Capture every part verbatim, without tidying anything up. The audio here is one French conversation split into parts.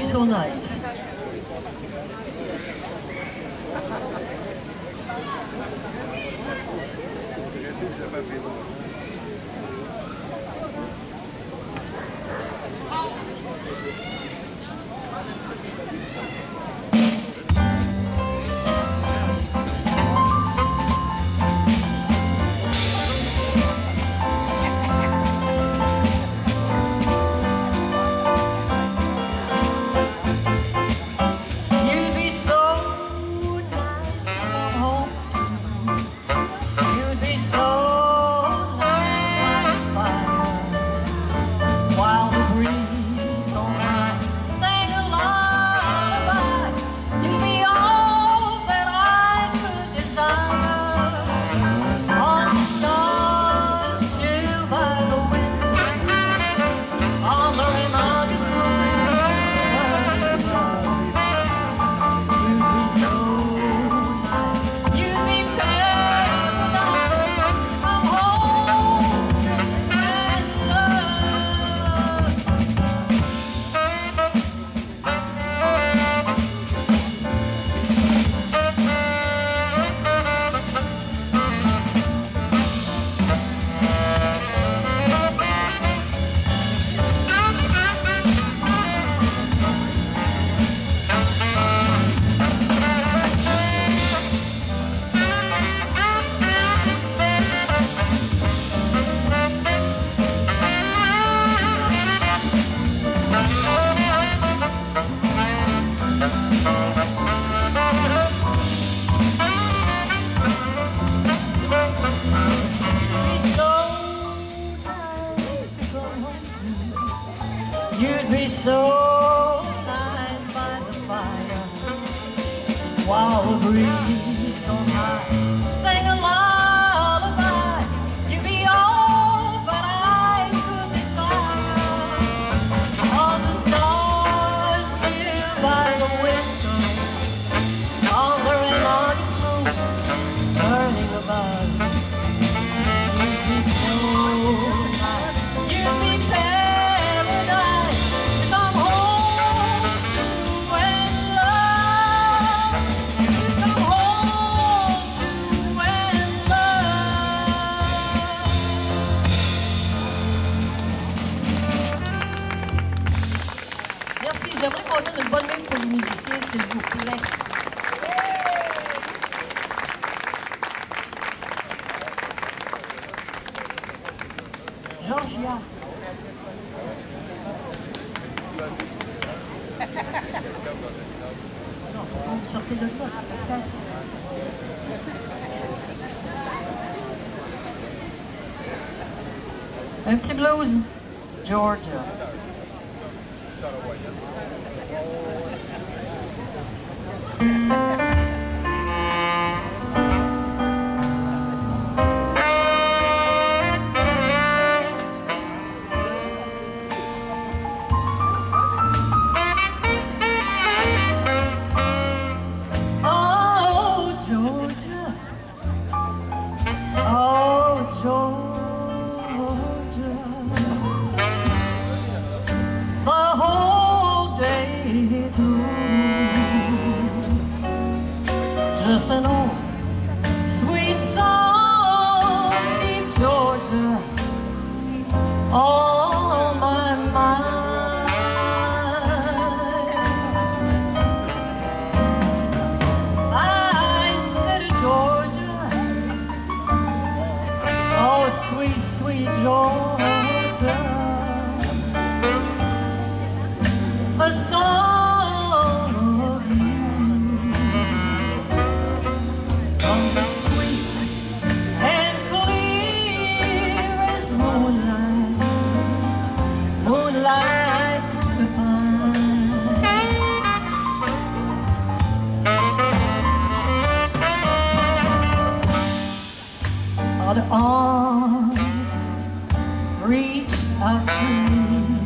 so nice. You'd be so nice by the fire, while the breeze on high sang a lullaby. You'd be all that I could desire. All the stars shield by the window, all the long smoke burning above. You'd be so nice, you'd be paradise to come home to and love. Come home to and love. Merci, j'aimerais qu'on donne une bonne main pour les musiciens, s'il vous plaît. Georgia. Non, faut pas vous sortir de là. C'est assez. Un petit blues. Georgia. Just an old sweet song, deep Georgia, on my mind. I said to Georgia, oh sweet, sweet Georgia, a song as sweet and clear as moonlight, moonlight through the pines. All the arms reach out to me,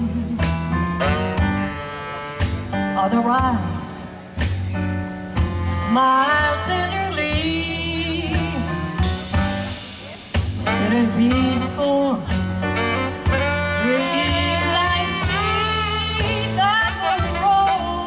all the eyes smile tenderly. And peaceful dreams I see that the road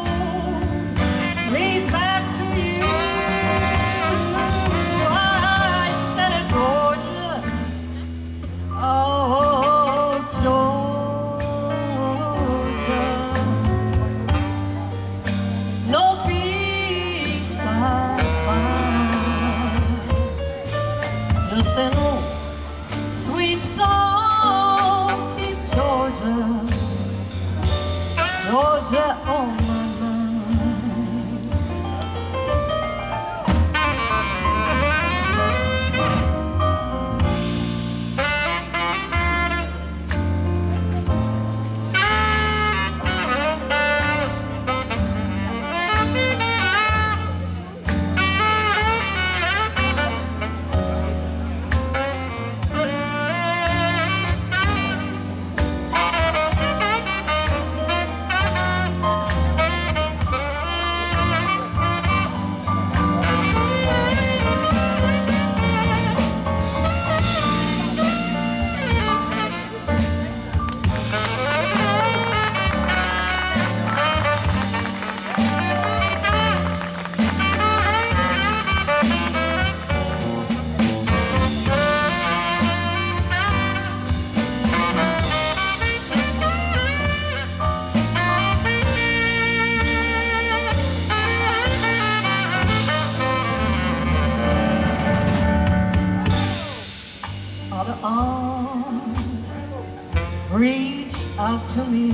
reach out to me.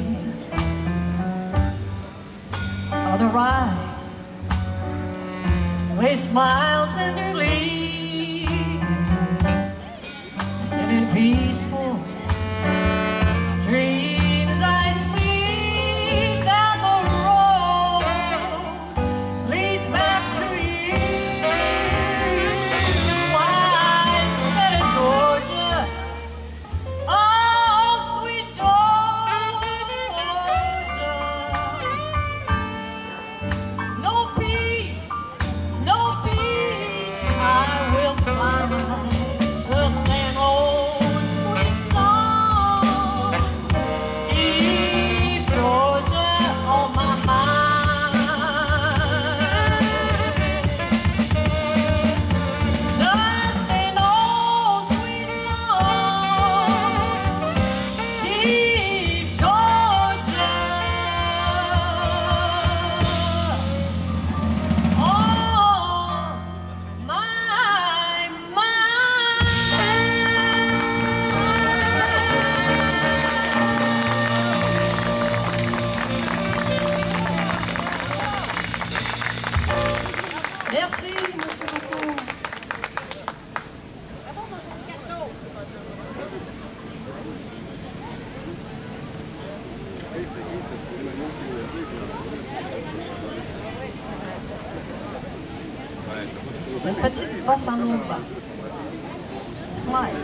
Other eyes, they smile tenderly, sitting peaceful dreams I see down the road leads back to you. Why, said in Georgia, oh sweet Georgia, no peace, no peace I will find, just an old sweet song. Keep Georgia on my mind. Just an old sweet song. Keep Georgia on my mind. Merci, merci beaucoup. Une petite bossa nova. Smile.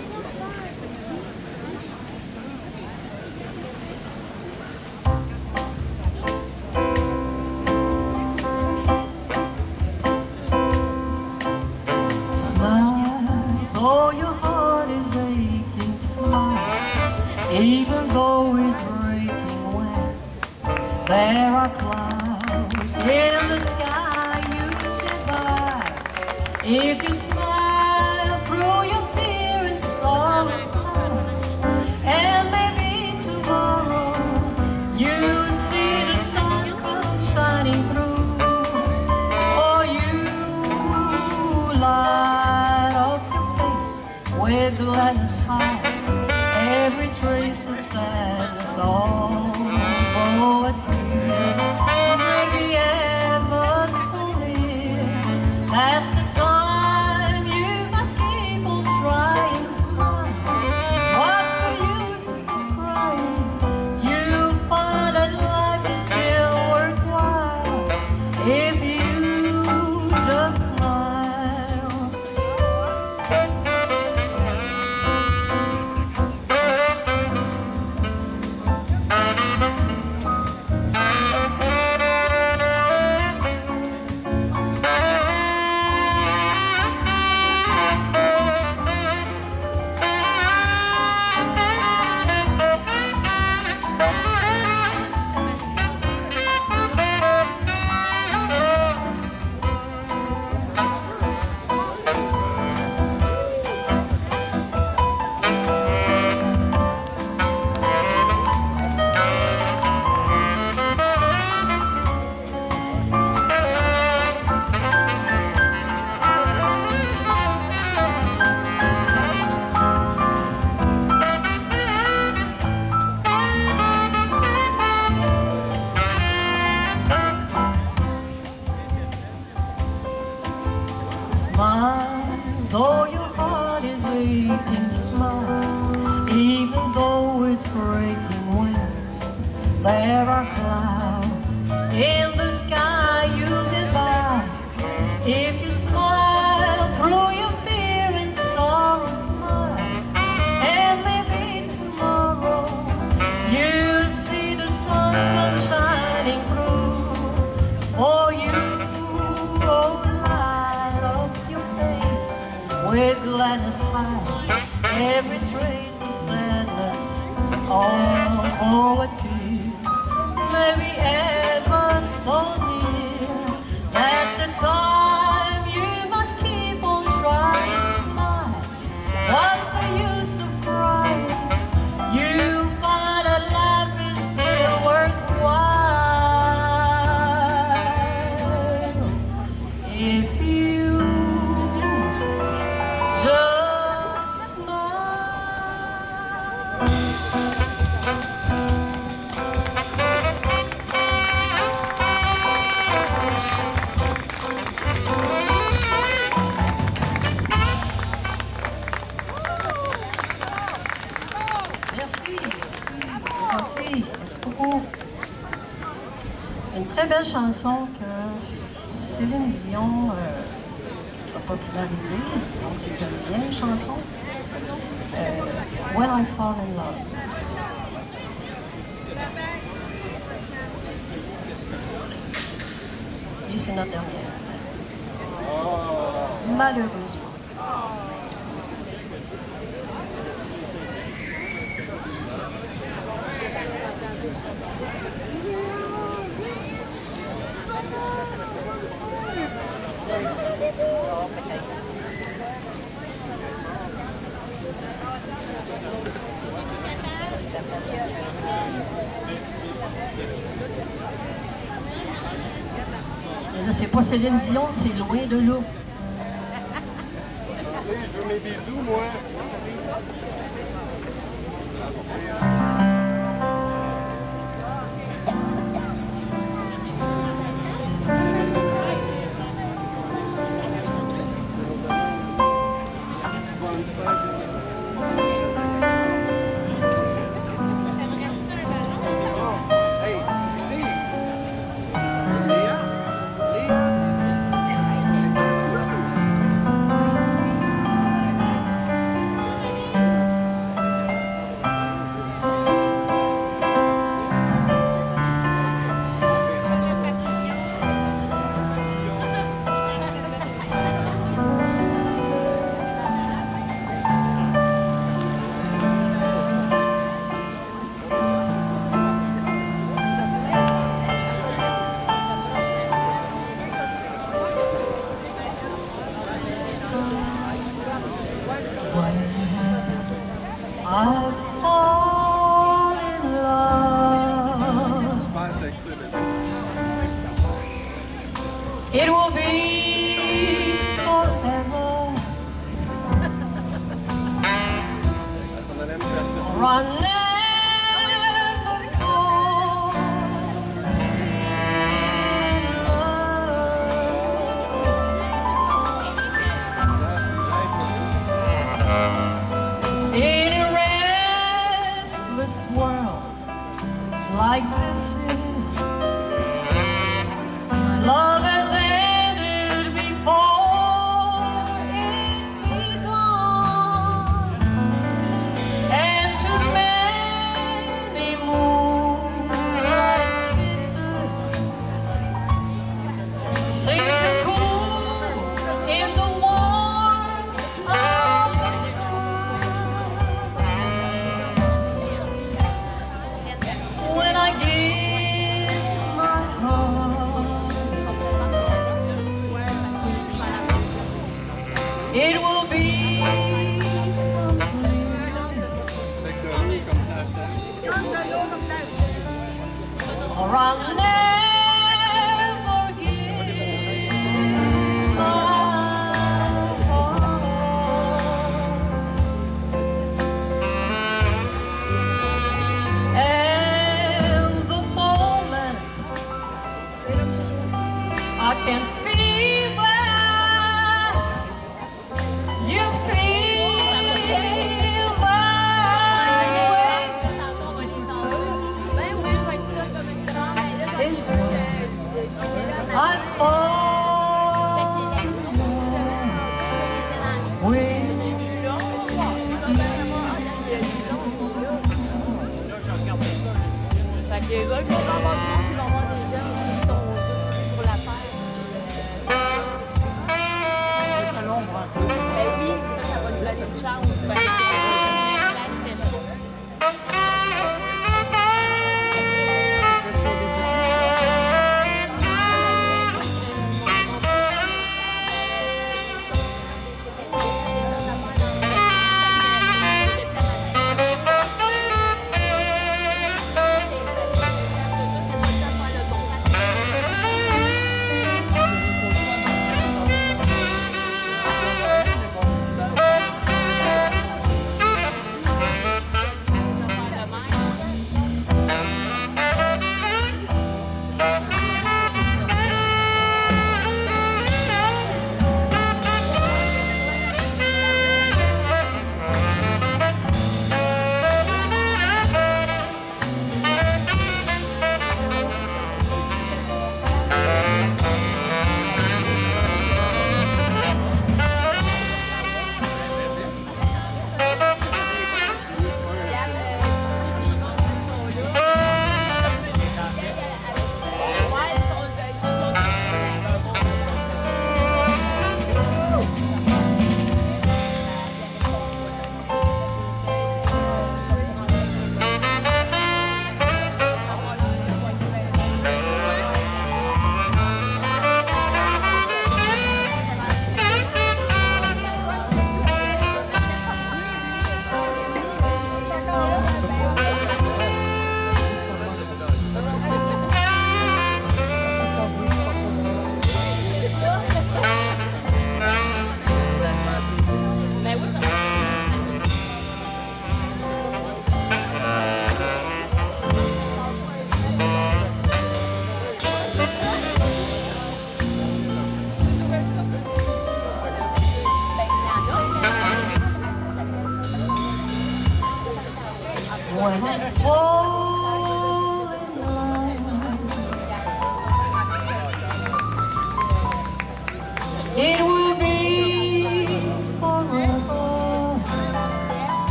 Smile, though your heart is aching. Smile, even though it's breaking. When there are clouds in the sky, you can buy. If you smile through your fear and sorrow, smile, and maybe tomorrow you'll see the sun come shining through. For you light up your face with gladness high, every trace of sadness all for a tear. Maybe ever so near, that's the time you must keep on trying. Smile, what's the use of crying? You'll find that life is still worthwhile if you just smile. Smile, though your heart is aching. Smile, even though it's breaking. When there are clouds in the sky, you'll get by. If you smile through your fear and sorrow, smile, and maybe tomorrow you'll see the sun come shining through. For you, oh, light up your face with gladness high, every trace of sadness all for a tear. Maybe ever so near, that's the time you must keep on trying. Smile, what's the use of crying? You find that life is still worthwhile if you just smile. très belle chanson que Céline Dion euh, a popularisée. Donc c'est une vieille chanson. Euh, When I Fall in Love. Et c'est notre dernière. Malheureusement. Là, c'est pas Céline Dion, c'est loin de là. Je veux mes bisous, moi. I fall in love. It will be forever. Or I'll never fall in love. In a restless world like this is, love has ended before it's begun, and too many moonlight kisses seem to cool in the warmth of the sun. When I give my heart, it will be complete, or I'll never give my heart. And the moment I can feel that you feel that way, is when I fall in love with Fait que les gars, ils vont avoir du monde qui vont avoir des jeunes qui sont pour la fête. C'est très long, moi. Ben oui, ça, ça va nous donner une chance. Parce que là, il fait chaud.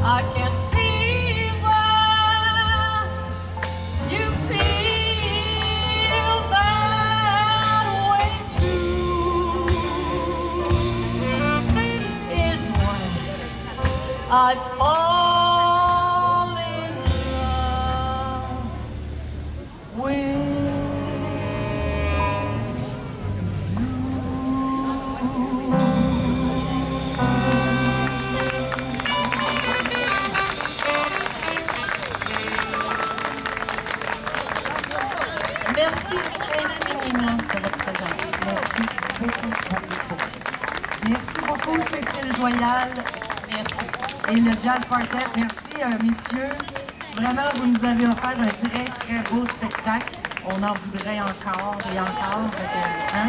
I can feel that you feel that way too. Is when I fall in love with Merci infiniment de votre présence. Merci beaucoup, beaucoup, beaucoup. Merci beaucoup, Cécile Joyal. Merci. Et le Jazz Quartet. Merci, euh, messieurs. Vraiment, vous nous avez offert un très, très beau spectacle. On en voudrait encore et encore. Fait que, hein?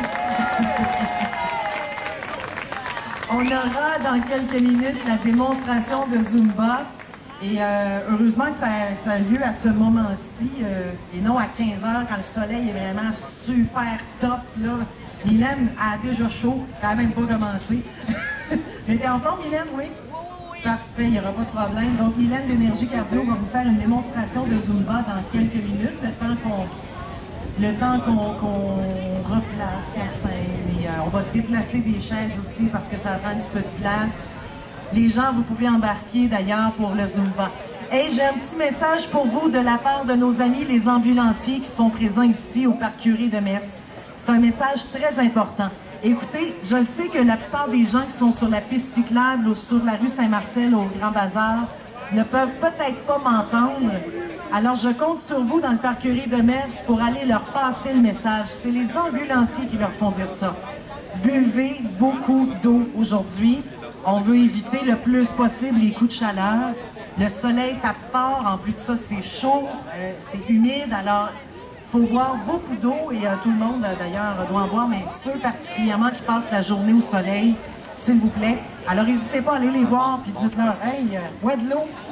On aura dans quelques minutes la démonstration de Zumba. Et euh, heureusement que ça, ça a lieu à ce moment-ci euh, et non à quinze heures quand le soleil est vraiment super top. Là. Mylène a déjà chaud, elle n'a même pas commencé. Mais t'es en forme, Mylène, oui? Parfait, il n'y aura pas de problème. Donc, Mylène d'Énergie Cardio va vous faire une démonstration de Zumba dans quelques minutes, le temps qu'on le temps qu'on qu'on replace la scène. Et euh, on va déplacer des chaises aussi parce que ça prend un petit peu de place. Les gens, vous pouvez embarquer d'ailleurs pour le Zumba. Hey, j'ai un petit message pour vous de la part de nos amis les ambulanciers qui sont présents ici au Parc Curie de Mers. C'est un message très important. Écoutez, je sais que la plupart des gens qui sont sur la piste cyclable ou sur la rue Saint-Marcel au Grand Bazar ne peuvent peut-être pas m'entendre. Alors, je compte sur vous dans le Parc Curie de Mers pour aller leur passer le message. C'est les ambulanciers qui leur font dire ça. Buvez beaucoup d'eau aujourd'hui. On veut éviter le plus possible les coups de chaleur. Le soleil tape fort. En plus de ça, c'est chaud, euh, c'est humide. Alors, il faut boire beaucoup d'eau. Et euh, tout le monde, euh, d'ailleurs, doit en boire. Mais ceux particulièrement qui passent la journée au soleil, s'il vous plaît. Alors, n'hésitez pas à aller les voir. Puis dites-leur, hey, euh, bois de l'eau.